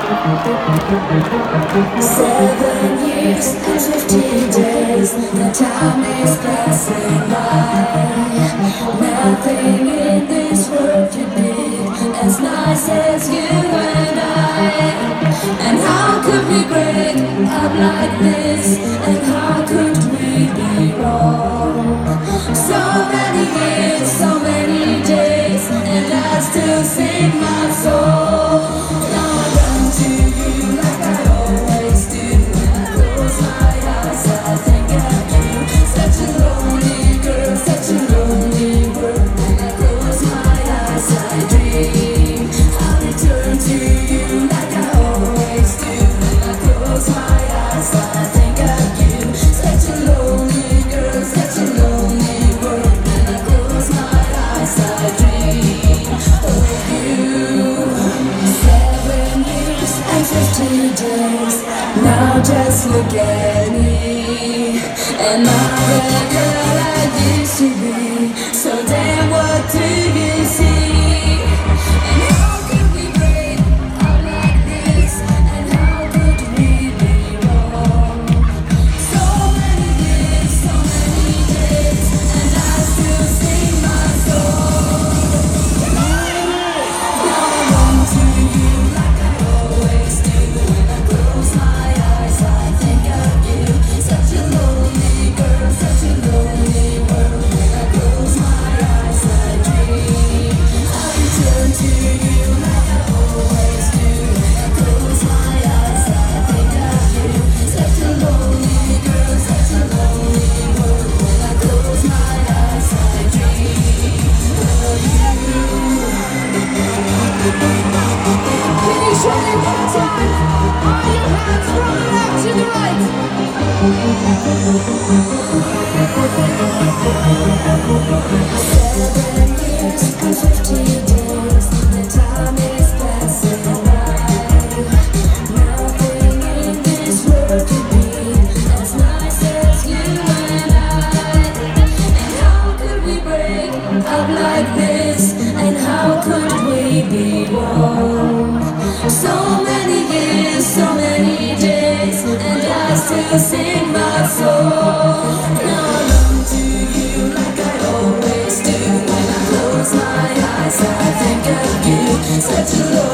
7 years and 15 days, the time is passing by. Nothing in this world could be as nice as you and I. And how could we break up like this? And how could we be wrong? So many years, so many days, and I still sing my soul. Now I run to you like I always do. When I close my eyes, I think of you. Such a lonely girl, such a lonely world. When I close my eyes, I dream. I return to you like I always do. When I close my eyes, I think of you. Such a lonely girl, such a lonely world. When I close my eyes, I dream of you. 7 years and 15 days. Now just look at me. Am I the girl I used to be? So damn, what do you see? And how could we break up like this? And how could we be wrong? So many years, so many days, and I still sing my song. Now I run to you like I always do. When I close my eyes, I think of you. Such a lonely girl, such a lonely world. When I close my eyes, I dream. I return to you like I always do. When I close my eyes, I think of you. Such a lonely girl, such a lonely world. When I close my eyes, I dream of you. Can you show me one more time? All your hands from the left to the right. 7 years and 15 days, the time is passing by. Nothing in this world could be as nice as you and I. And how could we break up like this? And how could we be wrong? So many years, so many days, and I still sing my soul. Now I run to you like I always do. When I close my eyes, I think of you. Such a